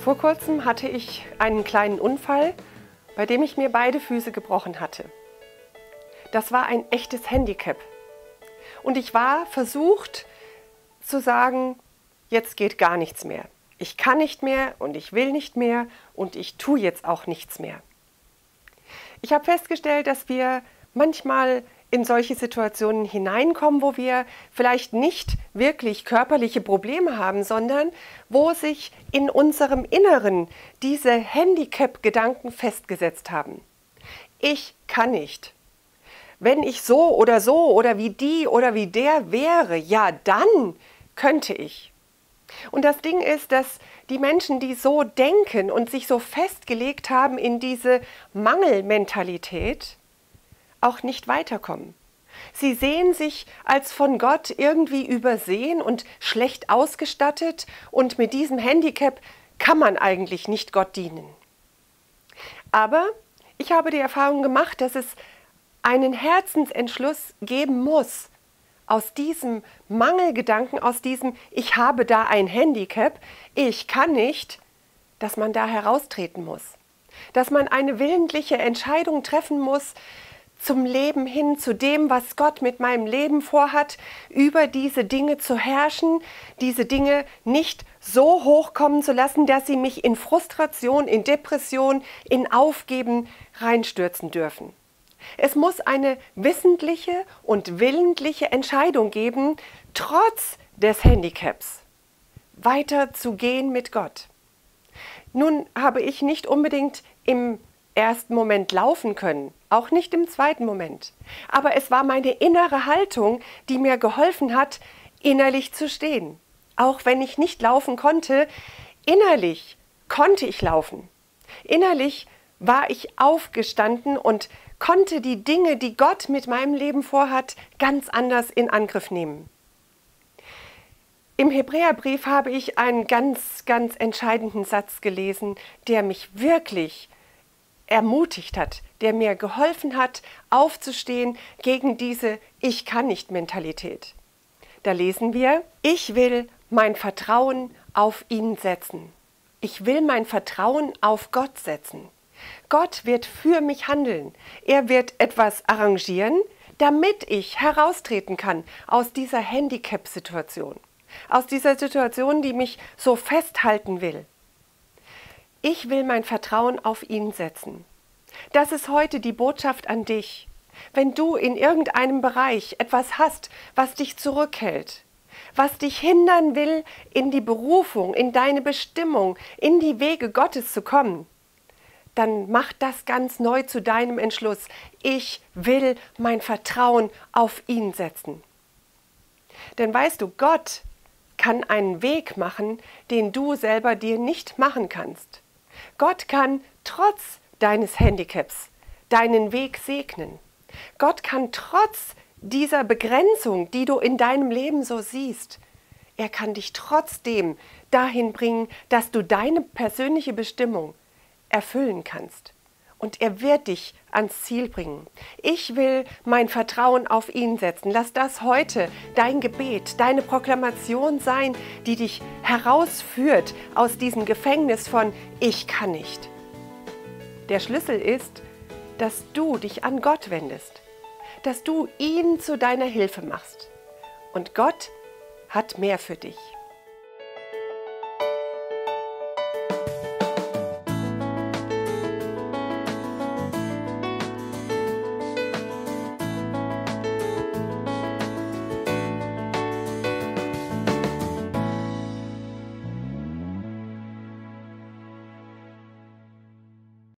Vor kurzem hatte ich einen kleinen Unfall, bei dem ich mir beide Füße gebrochen hatte. Das war ein echtes Handicap. Und ich war versucht zu sagen, jetzt geht gar nichts mehr. Ich kann nicht mehr und ich will nicht mehr und ich tue jetzt auch nichts mehr. Ich habe festgestellt, dass wir manchmal in solche Situationen hineinkommen, wo wir vielleicht nicht wirklich körperliche Probleme haben, sondern wo sich in unserem Inneren diese Handicap-Gedanken festgesetzt haben. Ich kann nicht. Wenn ich so oder wie die oder wie der wäre, ja, dann könnte ich. Und das Ding ist, dass die Menschen, die so denken und sich so festgelegt haben in diese Mangelmentalität, auch nicht weiterkommen. Sie sehen sich als von Gott irgendwie übersehen und schlecht ausgestattet und mit diesem Handicap kann man eigentlich nicht Gott dienen. Aber ich habe die Erfahrung gemacht, dass es einen Herzensentschluss geben muss, aus diesem Mangelgedanken, aus diesem ich habe da ein Handicap, ich kann nicht, dass man da heraustreten muss. Dass man eine willentliche Entscheidung treffen muss, zum Leben hin, zu dem, was Gott mit meinem Leben vorhat, über diese Dinge zu herrschen, diese Dinge nicht so hochkommen zu lassen, dass sie mich in Frustration, in Depression, in Aufgeben reinstürzen dürfen. Es muss eine wissentliche und willentliche Entscheidung geben, trotz des Handicaps weiterzugehen mit Gott. Nun habe ich nicht unbedingt im ersten Moment laufen können, auch nicht im zweiten Moment. Aber es war meine innere Haltung, die mir geholfen hat, innerlich zu stehen. Auch wenn ich nicht laufen konnte, innerlich konnte ich laufen. Innerlich war ich aufgestanden und konnte die Dinge, die Gott mit meinem Leben vorhat, ganz anders in Angriff nehmen. Im Hebräerbrief habe ich einen ganz entscheidenden Satz gelesen, der mich wirklich ermutigt hat, der mir geholfen hat, aufzustehen gegen diese Ich-kann-nicht-Mentalität. Da lesen wir, ich will mein Vertrauen auf ihn setzen. Ich will mein Vertrauen auf Gott setzen. Gott wird für mich handeln. Er wird etwas arrangieren, damit ich heraustreten kann aus dieser Handicap-Situation. Aus dieser Situation, die mich so festhalten will. Ich will mein Vertrauen auf ihn setzen. Das ist heute die Botschaft an dich. Wenn du in irgendeinem Bereich etwas hast, was dich zurückhält, was dich hindern will, in die Berufung, in deine Bestimmung, in die Wege Gottes zu kommen, dann mach das ganz neu zu deinem Entschluss. Ich will mein Vertrauen auf ihn setzen. Denn weißt du, Gott kann einen Weg machen, den du selber dir nicht machen kannst. Gott kann trotz deines Handicaps deinen Weg segnen. Gott kann trotz dieser Begrenzung, die du in deinem Leben so siehst, er kann dich trotzdem dahin bringen, dass du deine persönliche Bestimmung erfüllen kannst. Und er wird dich ans Ziel bringen. Ich will mein Vertrauen auf ihn setzen. Lass das heute dein Gebet, deine Proklamation sein, die dich herausführt aus diesem Gefängnis von Ich kann nicht. Der Schlüssel ist, dass du dich an Gott wendest, dass du ihn zu deiner Hilfe machst. Und Gott hat mehr für dich.